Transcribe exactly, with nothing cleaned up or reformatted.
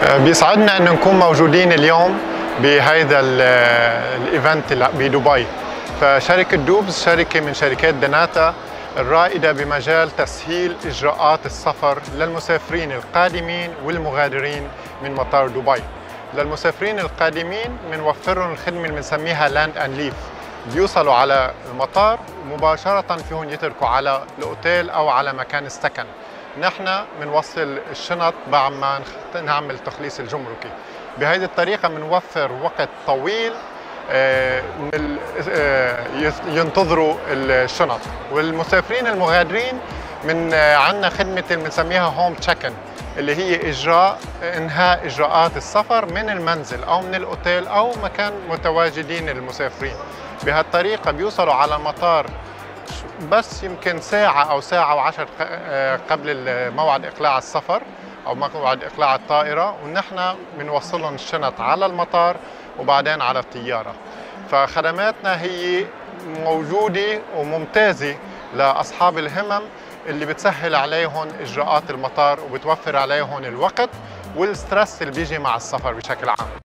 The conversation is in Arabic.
بيسعدنا انه نكون موجودين اليوم بهيدا الايفنت بدبي. فشركة دوبز شركة من شركات دناتا الرائدة بمجال تسهيل إجراءات السفر للمسافرين القادمين والمغادرين من مطار دبي. للمسافرين القادمين بنوفر لهم الخدمة اللي بنسميها لاند اند ليف، بيوصلوا على المطار مباشرة فيهم يتركوا على الأوتيل أو على مكان السكن. نحن بنوصل الشنط بعد ما نعمل تخليص الجمركي. بهذه الطريقة بنوفر وقت طويل ينتظروا الشنط. والمسافرين المغادرين من عندنا خدمة اللي بنسميها هوم تشيك ان، اللي هي إجراء إنهاء إجراءات السفر من المنزل أو من الأوتيل أو مكان متواجدين المسافرين. بهالطريقة بيوصلوا على المطار بس يمكن ساعة أو ساعة وعشر قبل موعد إقلاع السفر أو موعد إقلاع الطائرة، ونحن بنوصلهم الشنط على المطار وبعدين على الطيارة. فخدماتنا هي موجودة وممتازة لأصحاب الهمم اللي بتسهل عليهم إجراءات المطار وبتوفر عليهم الوقت والستريس اللي بيجي مع السفر بشكل عام.